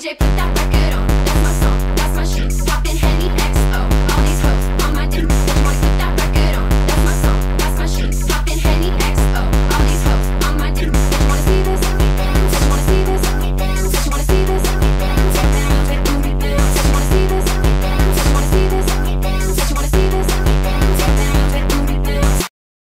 DJ, put that record on. That's my song, that's my shit.